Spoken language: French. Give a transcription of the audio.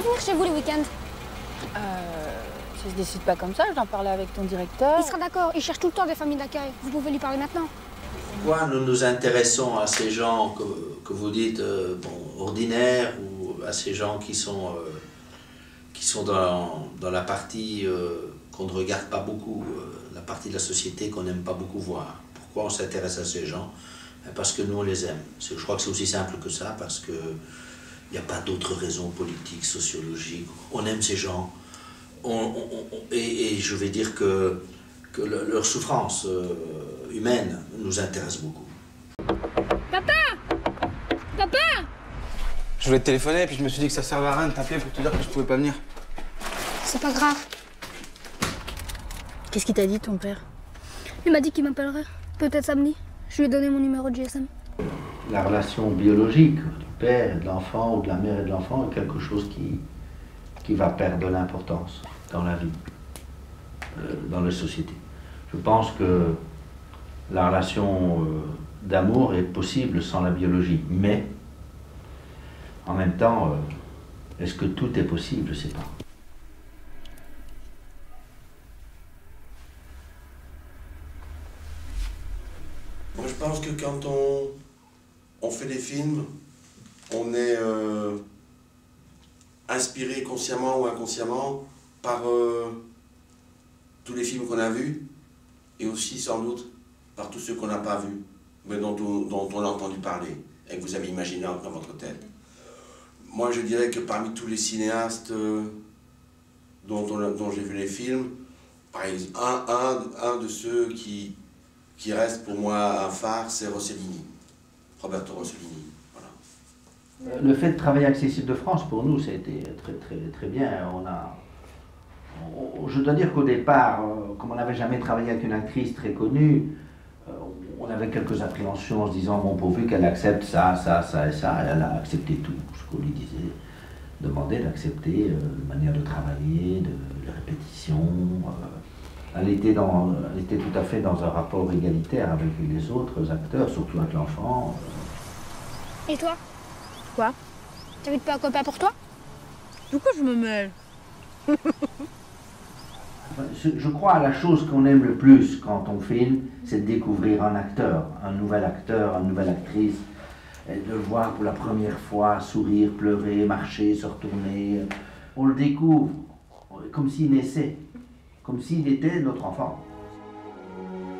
venir chez vous les week-ends? Ça se décide pas comme ça, je dois en parler avec ton directeur. Il sera d'accord, il cherche tout le temps des familles d'accueil. Vous pouvez lui parler maintenant. Pourquoi nous nous intéressons à ces gens que vous dites ordinaires ou à ces gens qui sont dans la partie qu'on ne regarde pas beaucoup, la partie de la société qu'on n'aime pas beaucoup voir. Pourquoi on s'intéresse à ces gens? Parce que nous on les aime. Je crois que c'est aussi simple que ça, parce qu'il n'y a pas d'autres raisons politiques, sociologiques. On aime ces gens. Et je vais dire que leur souffrance humaine nous intéresse beaucoup. Papa! Papa! Je voulais te téléphoner et puis je me suis dit que ça servait à rien de t'appeler pour te dire que je pouvais pas venir. C'est pas grave. Qu'est-ce qu'il t'a dit ton père? Il m'a dit qu'il m'appellerait. Peut-être samedi. Je lui ai donné mon numéro de GSM. La relation biologique du père et de l'enfant ou de la mère et de l'enfant est quelque chose qui va perdre de l'importance dans la vie, dans les sociétés. Je pense que la relation d'amour est possible sans la biologie, mais en même temps, est-ce que tout est possible? Je ne sais pas. Moi, je pense que quand on fait des films, on est inspiré consciemment ou inconsciemment par tous les films qu'on a vus et aussi sans doute par tous ceux qu'on n'a pas vus, mais dont on a entendu parler et que vous avez imaginé dans votre tête. Moi, je dirais que parmi tous les cinéastes dont j'ai vu les films, par exemple, un de ceux qui reste pour moi un phare, c'est Rossellini, Roberto Rossellini. Voilà. Le fait de travailler avec Cécile de France, pour nous, ça a été très bien. Je dois dire qu'au départ, comme on n'avait jamais travaillé avec une actrice très connue, on avait quelques appréhensions en se disant, bon, pourvu qu'elle accepte ça et ça, elle a accepté tout. Ce qu'on lui disait, demandait d'accepter la manière de travailler, de répétition. Elle était tout à fait dans un rapport égalitaire avec les autres acteurs, surtout avec l'enfant. Et toi? Quoi? T'invites pas un copain pour toi? Du coup, je me mêle. Je crois à la chose qu'on aime le plus quand on filme, c'est de découvrir un acteur, une nouvelle actrice, et de le voir pour la première fois sourire, pleurer, marcher, se retourner. On le découvre comme s'il naissait, comme s'il était notre enfant.